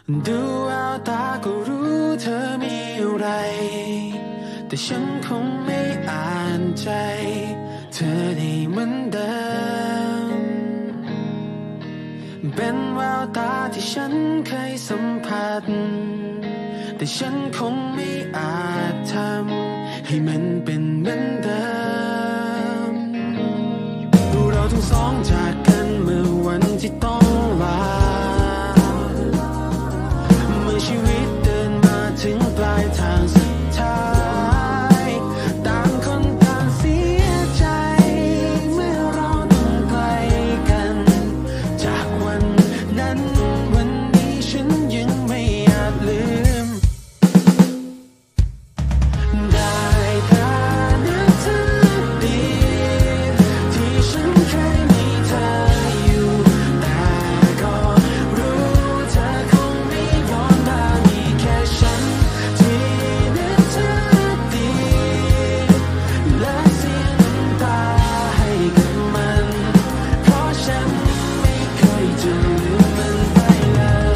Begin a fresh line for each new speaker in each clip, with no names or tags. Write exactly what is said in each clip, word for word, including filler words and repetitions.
ดูแววตาก็รู้เธอมีอะไรแต่ฉันคงไม่อ่านใจเธอได้เหมือนเดิมเป็นแววตาที่ฉันเคยสัมผัสแต่ฉันคงไม่อาจทำให้มันเป็นเหมือนเดิมเราทั้งสองจากกันเมื่อวันที่ต้องลาเมื่อชีวิตเดินมาถึงปลายทางสุดท้ายต่างคนต่างเสียใจเมื่อเราต้องไกลกันจากวันนั้นวันนี้ฉันยังไม่อาจลืมได้แต่นึกถึงอดีตที่ฉันเคยมีเธออยู่แต่ก็รู้เธอคงไม่ย้อนมามีแค่ฉันที่นึกถึงอดีตและเสียน้ำตาให้กับมันเพราะฉันไม่เคยจะลืมมันไปเลย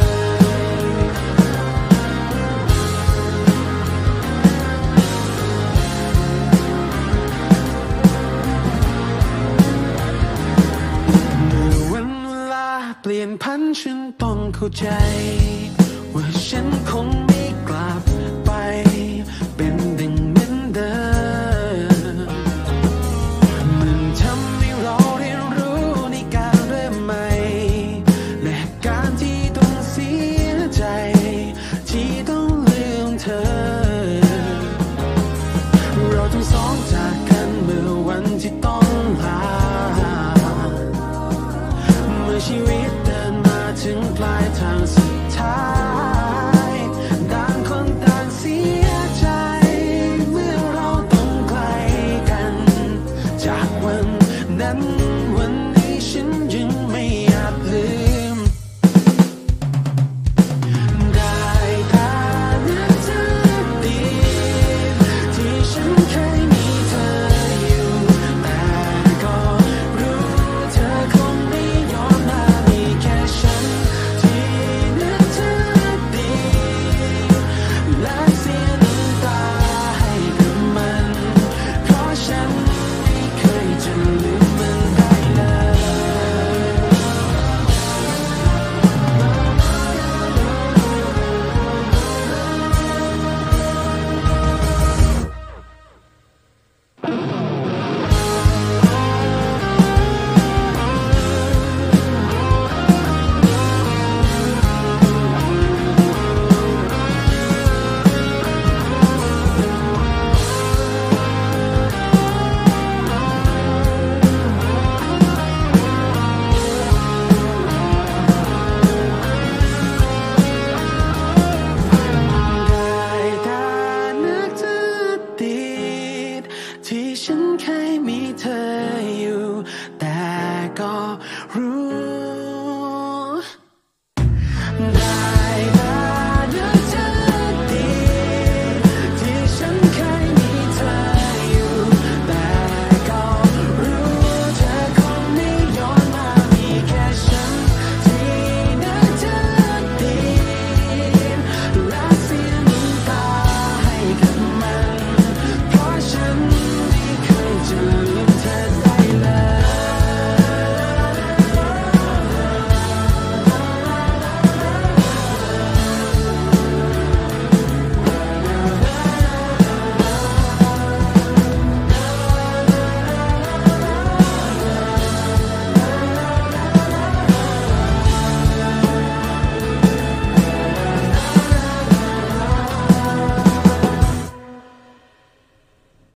เมื่อวันเวลาเปลี่ยนพันฉันต้องเข้าใจว่าฉันคงไม่กลับไปเป็น